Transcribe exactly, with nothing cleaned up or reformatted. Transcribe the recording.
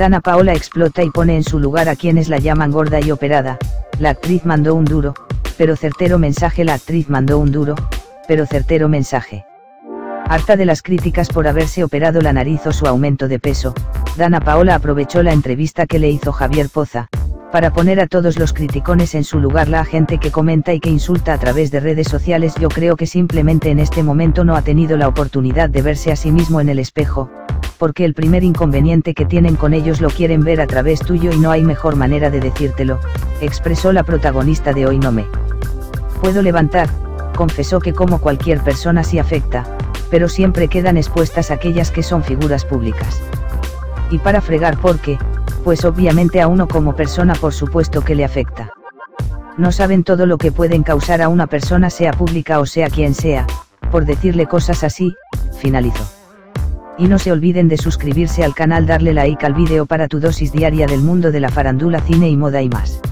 Dana Paola explota y pone en su lugar a quienes la llaman gorda y operada. La actriz mandó un duro, pero certero mensaje. La actriz mandó un duro, pero certero mensaje. Harta de las críticas por haberse operado la nariz o su aumento de peso, Dana Paola aprovechó la entrevista que le hizo Javier Poza, para poner a todos los criticones en su lugar. La gente que comenta y que insulta a través de redes sociales, yo creo que simplemente en este momento no ha tenido la oportunidad de verse a sí mismo en el espejo, porque el primer inconveniente que tienen con ellos lo quieren ver a través tuyo y no hay mejor manera de decírtelo, expresó la protagonista de Hoy No Me Puedo Levantar. Confesó que como cualquier persona sí afecta, pero siempre quedan expuestas aquellas que son figuras públicas. Y para fregar, ¿por qué? Pues obviamente a uno como persona por supuesto que le afecta. No saben todo lo que pueden causar a una persona, sea pública o sea quien sea, por decirle cosas así, finalizó. Y no se olviden de suscribirse al canal, darle like al vídeo para tu dosis diaria del mundo de la farándula, cine y moda y más.